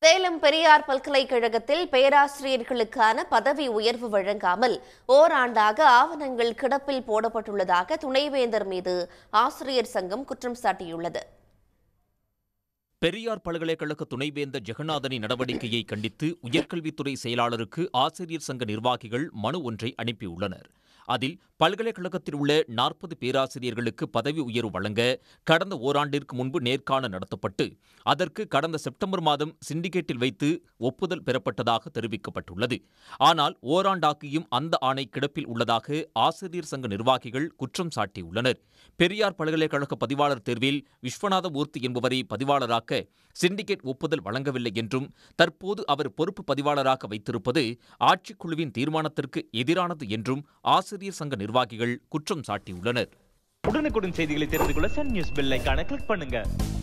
சேலம் பெரியார் பல்கலைக்கழகத்தில் பேராசிரியர்களுக்கான பதவி உயர்வு வழங்காமல் ஓராண்டாக ஆவணங்கள் கிடப்பில் போடப்பட்டுள்ளதாக துணைவேந்தர் மீது ஆசிரியர் சங்கம் குற்றம் சாட்டியுள்ளது. பெரியார் பல்கலைக்கழக துணைவேந்தர் ஜெகநாதனின் நடவடிக்கையை கண்டித்து உயர்கல்வித்துறை செயலாளருக்கு ஆசிரியர் சங்க நிர்வாகிகள் மனு ஒன்றை அனுப்பியுள்ளனர். அதில் பல்கலைக்கழகத்தில் உள்ள 40 பேராசிரியர்களுக்கு பதவி உயர்வு வழங்க கடந்த ஓராண்டிற்கு முன்பு நேர்காணல் நடத்தப்பட்டு அதற்கு கடந்த செப்டம்பர் மாதம் சிண்டிகேட்டில் வைத்து ஒப்புதல் பெறப்பட்டதாக தெரிவிக்கப்பட்டுள்ளது. ஆனால் ஓராண்டாக்கியும் அந்த ஆணை கிடப்பில் உள்ளதாக ஆசிரியர் சங்க நிர்வாகிகள் குற்றம் சாட்டியுள்ளனர். பெரியார் பல்கலைக்கழக பதிவாளர் தேர்வில் விஸ்வநாதமூர்த்தி என்பவரை பதிவாளராக்க சிண்டிகேட் ஒப்புதல் வழங்கவில்லை என்றும் தற்போது அவர் பொறுப்பு பதிவாளராக வைத்திருப்பது ஆட்சிக்குழுவின் தீர்மானத்திற்கு எதிரானது என்றும் ஆசிரியர் சங்க நிர்வாகிகள் குற்றம் சாட்டியுள்ளனர். உடனுக்குடன் செய்திகளை தெரிந்து கொள்ள சன் நியூஸ் பெல் ஐகானை கிளிக் பண்ணுங்க.